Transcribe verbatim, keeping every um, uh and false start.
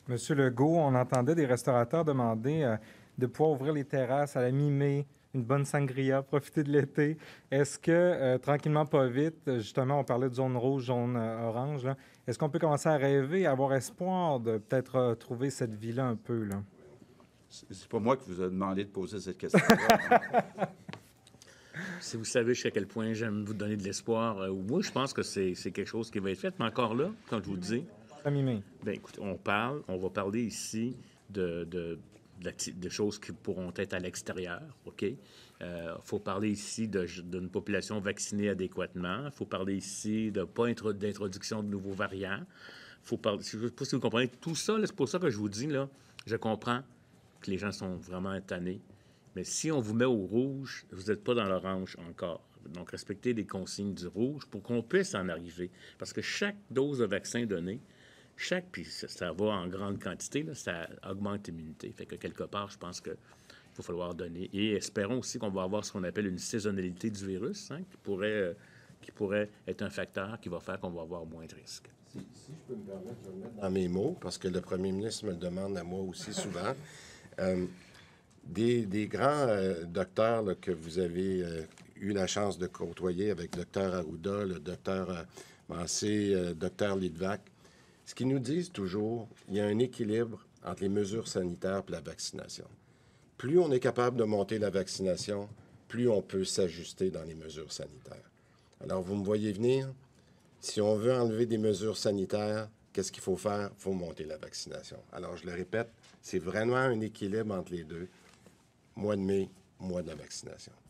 Monsieur Legault, on entendait des restaurateurs demander euh, de pouvoir ouvrir les terrasses à la mi-mai, une bonne sangria, profiter de l'été. Est-ce que, euh, tranquillement, pas vite, justement, on parlait de zone rouge, zone euh, orange, là, est-ce qu'on peut commencer à rêver, à avoir espoir de peut-être euh, trouver cette vie-là un peu, là? C'est pas moi qui vous ai demandé de poser cette question-là. Si vous savez jusqu'à quel point j'aime vous donner de l'espoir, euh, moi, je pense que c'est c'est quelque chose qui va être fait. Mais encore là, comme je vous dis, À mi-mai. bien, écoutez, on parle, on va parler ici de, de, de, de choses qui pourront être à l'extérieur, OK? Il euh, faut parler ici d'une population vaccinée adéquatement. Il faut parler ici de pas d'introduction de nouveaux variants. Faut parler, je ne sais pas si vous comprenez tout ça. C'est pour ça que je vous dis, là, je comprends que les gens sont vraiment tannés. Mais si on vous met au rouge, vous n'êtes pas dans l'orange encore. Donc, respectez les consignes du rouge pour qu'on puisse en arriver. Parce que chaque dose de vaccin donnée, chaque, puis ça, ça va en grande quantité, là, ça augmente l'immunité. Fait que quelque part, je pense qu'il va falloir donner. Et espérons aussi qu'on va avoir ce qu'on appelle une saisonnalité du virus, hein, qui, pourrait, euh, qui pourrait être un facteur qui va faire qu'on va avoir moins de risques. Si, si je peux me permettre, je vais le mettre dans mes mots, parce que le premier ministre me le demande à moi aussi souvent. Euh, des, des grands euh, docteurs là, que vous avez euh, eu la chance de côtoyer avec le docteur Arruda, le docteur euh, Mancé, le euh, docteur Lidvac, ce qu'ils nous disent toujours, il y a un équilibre entre les mesures sanitaires et la vaccination. Plus on est capable de monter la vaccination, plus on peut s'ajuster dans les mesures sanitaires. Alors, vous me voyez venir. Si on veut enlever des mesures sanitaires, qu'est-ce qu'il faut faire? Il faut monter la vaccination. Alors, je le répète, c'est vraiment un équilibre entre les deux. Mois de mai, mois de la vaccination.